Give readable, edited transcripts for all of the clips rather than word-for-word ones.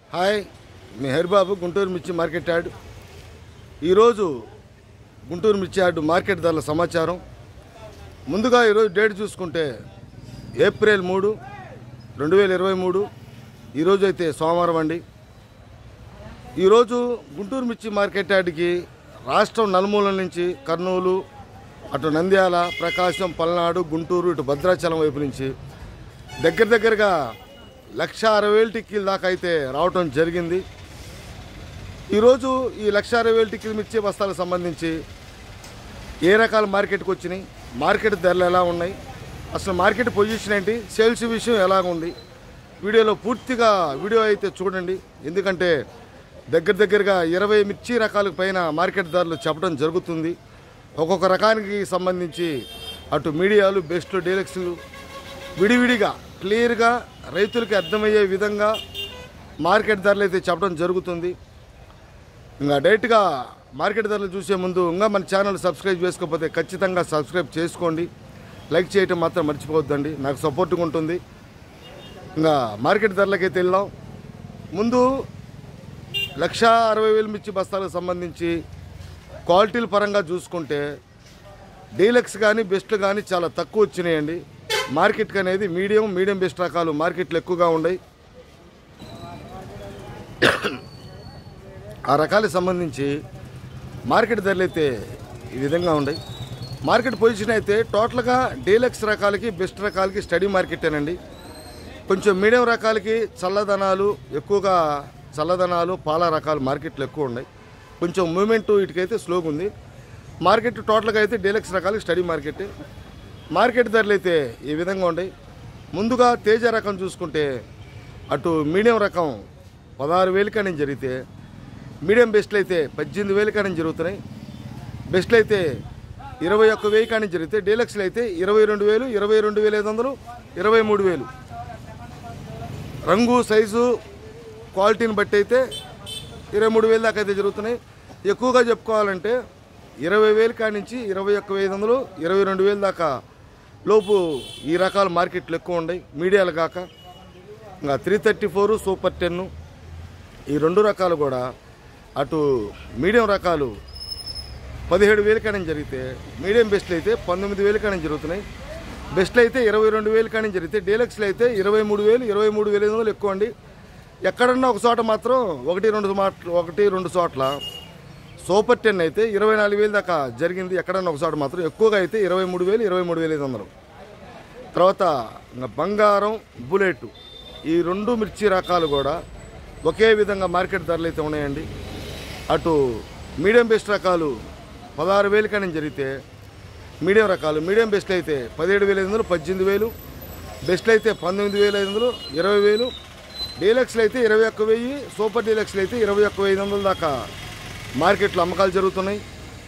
Hi, మీ హరిబాబు గుంటూరు మిర్చి market yard. ఈరోజు గుంటూరు మిర్చి యార్డ్ మార్కెట్ ధరల సమాచారం. ముందుగా ఈరోజు డేట్ చూసుకుంటే ఏప్రిల్ 3, 2023. ఈరోజు అయితే సోమవారం అండి. ఈరోజు గుంటూరు మిర్చి మార్కెట్ యార్డ్కి రాష్ట్రం నలుమూలల నుంచి కర్నూలు, అటు నంద్యాల, ప్రకాశం, పల్నాడు, గుంటూరు, ఇటు భద్రాచలం వైపు నుంచి దగ్గరగా 1,60,000 టిక్కీల దాకా అయితే రావటం జరిగింది. ఈరోజు ఈ 1,60,000 టిక్కీల మిర్చి బస్తాలకు సంబంధించి ఏ రకాల మార్కెట్కి వచ్చినాయి, మార్కెట్ ధరలు ఎలా ఉన్నాయి, అసలు మార్కెట్ పొజిషన్ ఏంటి, సేల్స్ విషయం ఎలాగ ఉంది, వీడియోలో పూర్తిగా వీడియో అయితే చూడండి. ఎందుకంటే దగ్గరగా 20 మిర్చి రకాలకు పైన మార్కెట్ ధరలు చెప్పడం జరుగుతుంది. ఒక్కొక్క రకానికి సంబంధించి అటు మీడియాలు, బెస్ట్లు, డీలక్స్లు విడివిడిగా క్లియర్గా రైతులకి అర్థమయ్యే విధంగా మార్కెట్ ధరలు అయితే చెప్పడం జరుగుతుంది. ఇంకా డైరెక్ట్గా మార్కెట్ ధరలు చూసే ముందు ఇంకా మన ఛానల్ సబ్స్క్రైబ్ చేసుకోకపోతే ఖచ్చితంగా సబ్స్క్రైబ్ చేసుకోండి. లైక్ చేయటం మాత్రం మర్చిపోవద్దండి, నాకు సపోర్ట్గా ఉంటుంది. ఇంకా మార్కెట్ ధరలకైతే వెళ్దాం. ముందు 1,60,000 మిర్చి బస్తాలకు సంబంధించి క్వాలిటీల పరంగా చూసుకుంటే డీలక్స్ కానీ బెస్ట్లు కానీ చాలా తక్కువ వచ్చినాయండి. మార్కెట్కి అనేది మీడియం బెస్ట్ రకాలు మార్కెట్లు ఎక్కువగా ఉన్నాయి. ఆ రకాలకు సంబంధించి మార్కెట్ ధరలు అయితే ఈ విధంగా ఉన్నాయి. మార్కెట్ పొజిషన్ అయితే టోటల్గా డీలక్స్ రకాలకి, బెస్ట్ రకాలకి స్టడీ మార్కెటేనండి. కొంచెం మీడియం రకాలకి చల్లదనాలు, పాల రకాలు మార్కెట్లు ఎక్కువ ఉన్నాయి. కొంచెం మూమెంట్ వీటికైతే స్లోగా ఉంది. మార్కెట్ టోటల్గా అయితే డీలక్స్ రకాలకి స్టడీ మార్కెట్ ధరలు అయితే ఈ విధంగా ఉన్నాయి. ముందుగా తేజ రకం చూసుకుంటే అటు మీడియం రకం 16,000 కానీ జరిగితే, మీడియం బెస్ట్లు అయితే 18,000 కానీ జరుగుతున్నాయి. బెస్ట్లు అయితే 21,000 కానీ జరిగితే, డీలక్స్లు అయితే 22,000, 22,500, 23,000. రంగు, సైజు, క్వాలిటీని బట్టి అయితే 23,000 దాకా అయితే జరుగుతున్నాయి. ఎక్కువగా చెప్పుకోవాలంటే 20,000 కాడి నుంచి 21,500, 22,000 దాకా లోపు ఈ రకాల మార్కెట్లు ఎక్కువ ఉన్నాయి. మీడియాలు కాక ఇంకా 334, సూపర్ 10 ఈ రెండు రకాలు కూడా అటు మీడియం రకాలు 17,000 కానీ జరిగితే, మీడియం బెస్ట్లు అయితే 19,000 కానీ జరుగుతున్నాయి. బెస్ట్లు అయితే 22,000 కానీ జరిగితే, డీలక్స్లు అయితే 23,000, 23,500 ఎక్కువ అండి. ఎక్కడన్నా ఒక చోట మాత్రం ఒకటి రెండు చోట్ల సూపర్ 10 అయితే 24,000 దాకా జరిగింది. ఎక్కడన్నా ఒక చోట మాత్రం ఎక్కువగా అయితే 23,000, 23,500. తర్వాత బంగారం, బుల్లెట్ ఈ రెండు మిర్చి రకాలు కూడా ఒకే విధంగా మార్కెట్ ధరలు అయితే ఉన్నాయండి. అటు మీడియం బెస్ట్ రకాలు 16,000 కానీ జరిగితే, మీడియం రకాలు మీడియం బెస్ట్లు అయితే 17,500, 18,000, బెస్ట్లు అయితే 19,500, 20,000, డీలక్స్లు అయితే 21,000, సూపర్ డీలక్స్లు అయితే 21,500 దాకా మార్కెట్లో అమ్మకాలు జరుగుతున్నాయి.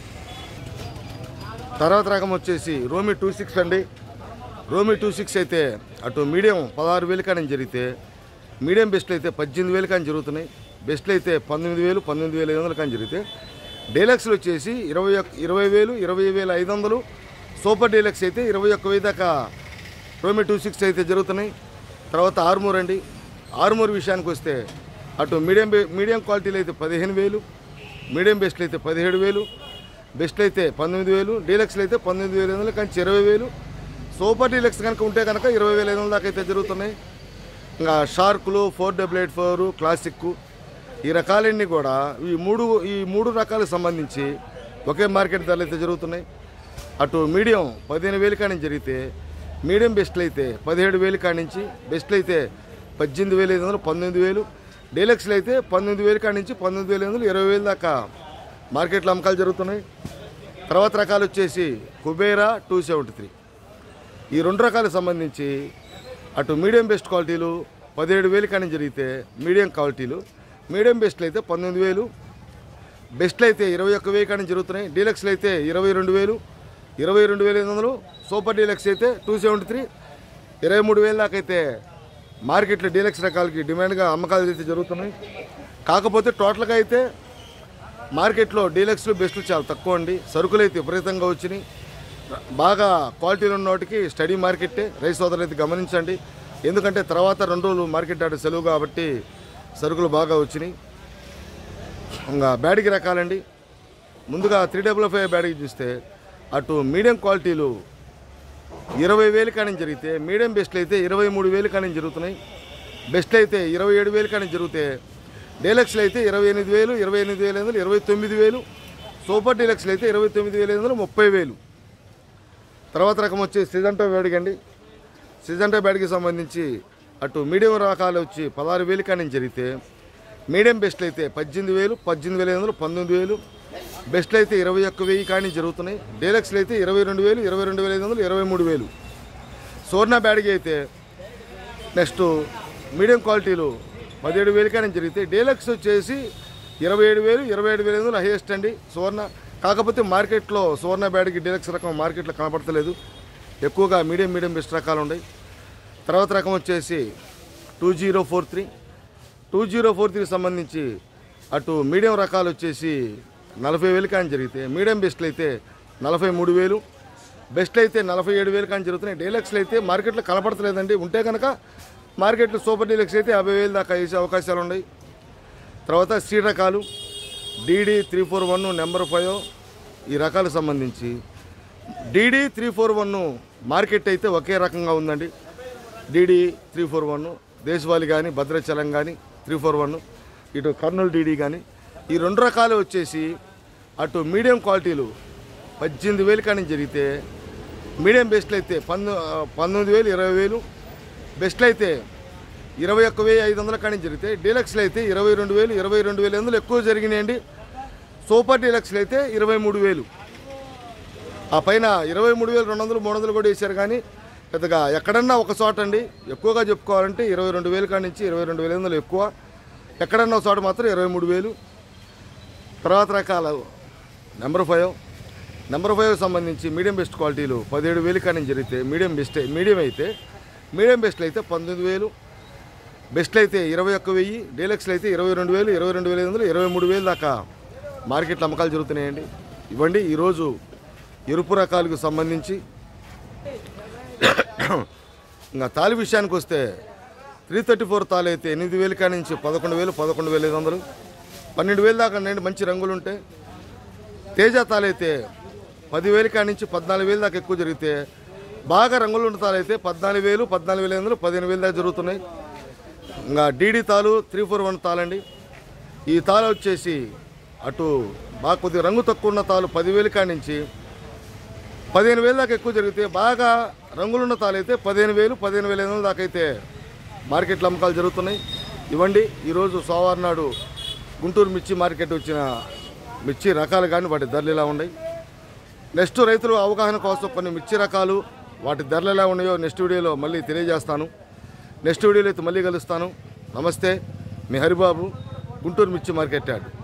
తర్వాత రకం వచ్చేసి రోమి 26 అండి. రోమి 26 అయితే అటు మీడియం 16,000 కానీ జరిగితే, మీడియం బెస్ట్లు అయితే 18,000 కానీ జరుగుతున్నాయి. బెస్ట్లు అయితే 19,000, 19,500 కానీ జరిగితే, డీలక్స్లు వచ్చేసి 20,000, 20,500, సూపర్ డీలక్స్ అయితే 21,000 దాకా రోమి 26 అయితే జరుగుతున్నాయి. తర్వాత ఆర్మూర్ అండి. ఆర్మూర్ విషయానికి వస్తే అటు మీడియం క్వాలిటీలు అయితే 15,000, మీడియం బెస్ట్లు అయితే 17,000, బెస్ట్లు అయితే 19,000, డీలక్స్లు అయితే 19,500 కానీ 20,000, సూపర్ డీలక్స్ కనుక ఉంటే కనుక 20,500 దాకా అయితే జరుగుతున్నాయి. ఇంకా షార్కులు, 488, క్లాసిక్ ఈ రకాలన్నీ కూడా ఈ మూడు రకాలకు సంబంధించి ఒకే మార్కెట్ ధరలు అయితే జరుగుతున్నాయి. అటు మీడియం 15,000 కానీ జరిగితే, మీడియం బెస్ట్లు అయితే 17,000 కాడి నుంచి, బెస్ట్లు అయితే 18,500, 19,000, డీలక్స్లు అయితే 19,000 కాడి నుంచి 19,500, 20,000 దాకా మార్కెట్లో అమ్మకాలు జరుగుతున్నాయి. తర్వాత రకాలు వచ్చేసి కుబేరా 273 ఈ రెండు రకాలకు సంబంధించి అటు మీడియం బెస్ట్ క్వాలిటీలు 17,000 కానీ జరిగితే, మీడియం క్వాలిటీలు మీడియం బెస్ట్లు అయితే 19,000, బెస్ట్లు అయితే 21,000 కానీ జరుగుతున్నాయి. డీలక్స్లు అయితే 22,000, 22,500, సూపర్ డీలక్స్ అయితే 273, 23,000 దాకా అయితే మార్కెట్లో డీలక్స్ రకాలకి డిమాండ్గా అమ్మకాలు అయితే జరుగుతున్నాయి. కాకపోతే టోటల్గా అయితే మార్కెట్లో డీలక్స్లు బెస్ట్లు చాలా తక్కువ అండి. సరుకులు అయితే విపరీతంగా వచ్చినాయి. బాగా క్వాలిటీలు ఉన్న వాటికి స్టడీ మార్కెట్టే రైతు సోదరులు అయితే గమనించండి. ఎందుకంటే తర్వాత 2 రోజులు మార్కెట్ ఆడే సెలవు కాబట్టి సరుకులు బాగా వచ్చినాయి. ఇంకా బ్యాడిగి రకాలండి. ముందుగా 355 బ్యాడిగి చూస్తే అటు మీడియం క్వాలిటీలు 20,000 కానీ జరిగితే, మీడియం బెస్ట్లు అయితే 23,000 కానీ జరుగుతున్నాయి. బెస్ట్లు అయితే 27,000 కానీ జరిగితే, డీలక్స్లు అయితే 28,000, 28,500, 29,000, సూపర్ డీలక్స్లు అయితే 29,500, 30,000. తర్వాత రకం వచ్చి సిజంటో బ్యాడిగి అండి. సిజంటో బ్యాడికి సంబంధించి అటు మీడియం రకాలు వచ్చి 16,000 కానీ జరిగితే, మీడియం బెస్ట్లు అయితే 18,000, 18,500, 19,000, బెస్ట్లు అయితే 21,000 కానీ జరుగుతున్నాయి. డీలక్స్లు అయితే 22,000, 22,500, 23,000. సోర్నా బ్యాడిగి అయితే నెక్స్ట్ మీడియం క్వాలిటీలు 17,000 కానీ జరిగితే, డీలక్స్ వచ్చేసి 27,000, 27,500 హైయెస్ట్ అండి సువర్ణ. కాకపోతే మార్కెట్లో సువర్ణ బ్యాడిగి డీలక్స్ రకం మార్కెట్లో కనపడతలేదు. ఎక్కువగా మీడియం బెస్ట్ రకాలు ఉన్నాయి. తర్వాత రకం వచ్చేసి 2043. 2043 సంబంధించి అటు మీడియం రకాలు వచ్చేసి 40,000 కానీ జరిగితే, మీడియం బెస్ట్లు అయితే 43,000, బెస్ట్లు అయితే 47,000 కానీ జరుగుతున్నాయి. డీలక్స్లు అయితే మార్కెట్లో కనపడతలేదండి. ఉంటే కనుక మార్కెట్లో సూపర్ డీలక్స్ అయితే 50,000 దాకా వేసే అవకాశాలు ఉన్నాయి. తర్వాత సీడ్ రకాలు DD 341 నెంబర్ 5 ఈ రకాలకు సంబంధించి DD 341 మార్కెట్ అయితే ఒకే రకంగా ఉందండి. DD 341 దేశవాళి కానీ, భద్రాచలం కానీ 341, ఇటు కర్నూలు DD కానీ, ఈ 2 రకాలు వచ్చేసి అటు మీడియం క్వాలిటీలు 18,000 కానీ జరిగితే, మీడియం బెస్ట్లు అయితే 19,000, 20,000, బెస్ట్లు అయితే 21,500 కానీ జరిగితే, డీలక్స్లు అయితే 22,000, 22,500 ఎక్కువ జరిగినాయండి. సూపర్ డీలక్స్లు అయితే 23,000. ఆ పైన 23,200, 300 కూడా వేశారు. కానీ పెద్దగా ఎక్కడన్నా ఒక చోట అండి ఎక్కువగా చెప్పుకోవాలంటే 22,000 కాడి నుంచి 22,500 ఎక్కువ. ఎక్కడన్నా ఒక చోట మాత్రం 23,000. తర్వాత రకాల నెంబర్ 5 సంబంధించి మీడియం బెస్ట్ క్వాలిటీలు 17,000 కానీ జరిగితే, మీడియం బెస్ట్లు అయితే 19,000, బెస్ట్లు అయితే 21,000, డీలక్స్లు అయితే 22,000, 22,500, 23,000 దాకా మార్కెట్లో అమ్మకాలు జరుగుతున్నాయండి. ఇవ్వండి ఈరోజు ఎరుపు రకాలకు సంబంధించి. ఇంకా తాలి విషయానికి వస్తే 334 తాలు అయితే 8,000 కాడి నుంచి 11,000, 11,500, 12,000 దాకా అండి మంచి రంగులు ఉంటాయి. తేజ తాలు అయితే 10,000 కాడి నుంచి 14,000 దాకా ఎక్కువ జరిగితే, బాగా రంగులు ఉన్న తాలు అయితే 14,000, 14,500, 15,000 దాకా జరుగుతున్నాయి. ఇంకా DD తాలు 341 తాలండి. ఈ తాలు వచ్చేసి అటు బాగా కొద్దిగా రంగు తక్కువ ఉన్న తాలు 10,000 కాడి నుంచి 15,000 దాకా ఎక్కువ జరిగితే, బాగా రంగులున్న తాలు అయితే 15,000, 15,500 దాకా అయితే మార్కెట్లో అమ్మకాలు జరుగుతున్నాయి. ఇవ్వండి ఈరోజు సోమవారం నాడు గుంటూరు మిర్చి మార్కెట్ వచ్చిన మిర్చి రకాలు కానీ వాటి ధరలు ఎలా ఉన్నాయి. నెక్స్ట్ రైతులు అవగాహన కోసం కొన్ని మిర్చి రకాలు వాటి ధరలు ఎలా ఉన్నాయో నెక్స్ట్ వీడియోలో మళ్ళీ తెలియజేస్తాను. నెక్స్ట్ వీడియోలో అయితే మళ్ళీ కలుస్తాను. నమస్తే, మీ హరిబాబు, గుంటూరు మిర్చి మార్కెట్ యార్డ్.